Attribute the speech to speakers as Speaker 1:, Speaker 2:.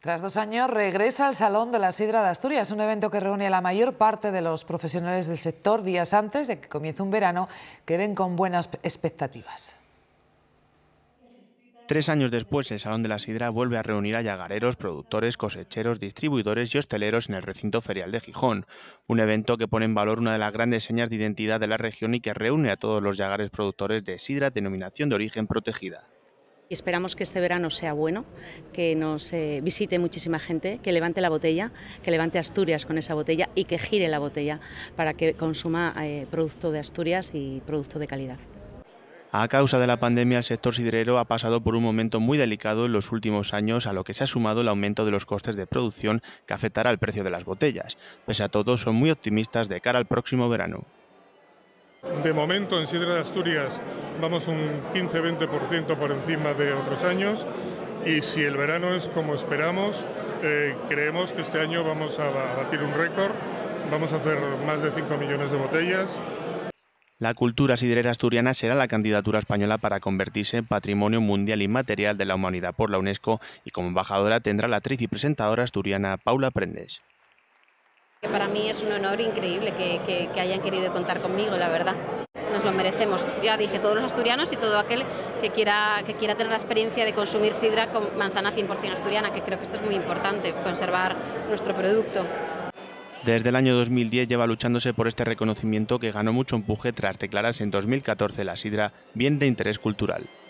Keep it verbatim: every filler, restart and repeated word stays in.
Speaker 1: Tras dos años regresa al Salón de la Sidra de Asturias, un evento que reúne a la mayor parte de los profesionales del sector días antes de que comience un verano que ven con buenas expectativas.
Speaker 2: Tres años después, el Salón de la Sidra vuelve a reunir a llagareros, productores, cosecheros, distribuidores y hosteleros en el recinto ferial de Gijón. Un evento que pone en valor una de las grandes señas de identidad de la región y que reúne a todos los llagares productores de sidra denominación de origen protegida.
Speaker 3: Y esperamos que este verano sea bueno, que nos eh, visite muchísima gente, que levante la botella, que levante Asturias con esa botella y que gire la botella para que consuma eh, producto de Asturias y producto de calidad.
Speaker 2: A causa de la pandemia, el sector sidrero ha pasado por un momento muy delicado en los últimos años, a lo que se ha sumado el aumento de los costes de producción que afectará al precio de las botellas. Pese a todo, son muy optimistas de cara al próximo verano.
Speaker 4: De momento, en sidra de Asturias vamos un quince a veinte por ciento por encima de otros años, y si el verano es como esperamos, eh, creemos que este año vamos a batir un récord, vamos a hacer más de cinco millones de botellas.
Speaker 2: La cultura sidrera asturiana será la candidatura española para convertirse en Patrimonio Mundial Inmaterial de la Humanidad por la UNESCO, y como embajadora tendrá la actriz y presentadora asturiana Paula Prendes.
Speaker 5: Para mí es un honor increíble que, que, que hayan querido contar conmigo, la verdad. Nos lo merecemos. Ya dije, todos los asturianos y todo aquel que quiera, que quiera tener la experiencia de consumir sidra con manzana cien por cien asturiana, que creo que esto es muy importante, conservar nuestro producto.
Speaker 2: Desde el año dos mil diez lleva luchándose por este reconocimiento, que ganó mucho empuje tras declararse en dos mil catorce la sidra bien de interés cultural.